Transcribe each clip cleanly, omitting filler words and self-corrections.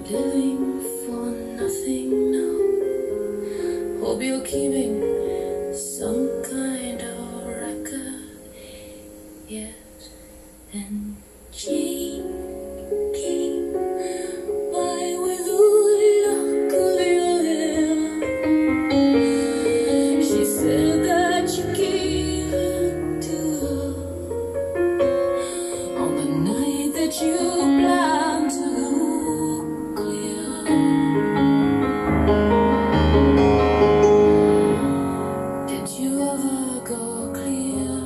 living for nothing now. Hope you're keeping some kind of record. Yes, and Jane came by with a lock of your hair. She said that you gave it to her on the night that you planned to go clear. Did you ever go clear?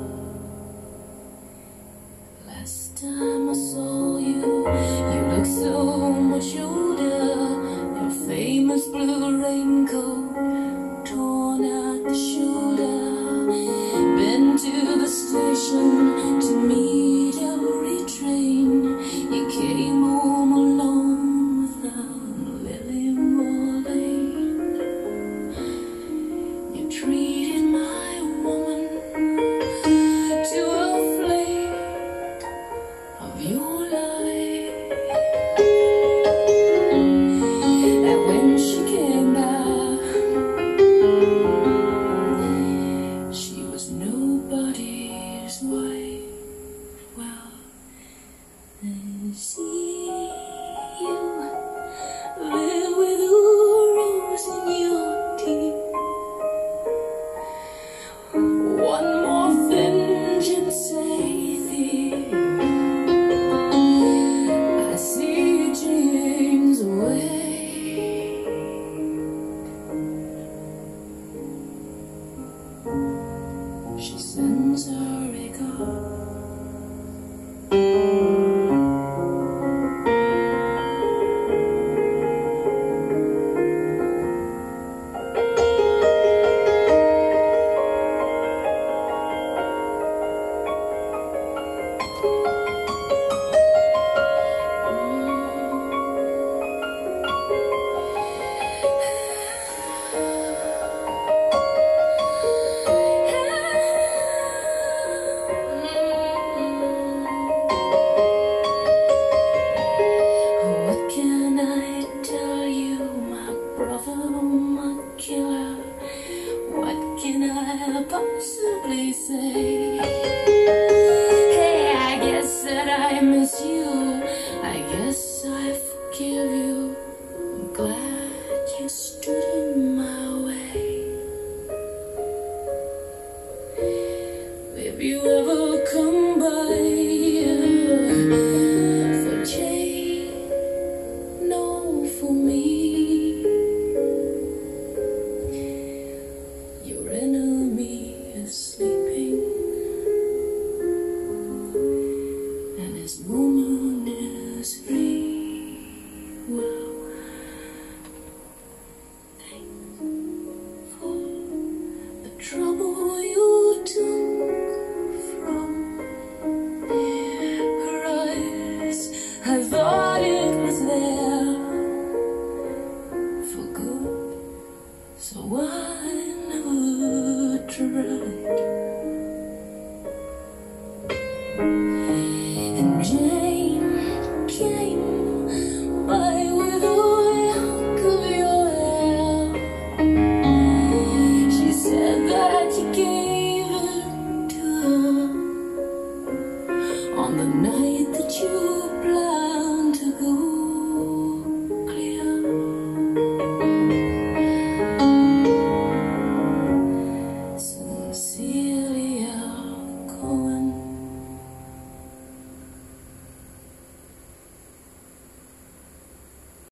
Last time I saw you, you looked so much older. Your famous blue raincoat torn at the shoulder. Been to the station to meet every train. You came home alone without Lily Marlene. You treated my woman to a flake of your life. And when she came back, she was nobody's wife. Well, I see you live with a rose in your teeth. One more vengeance, I see Jane's away. She sends her regard. What can I tell you, my brother, my killer? What can I possibly say? Hey, I guess that I miss you. I guess I forgive you. I'm glad you stood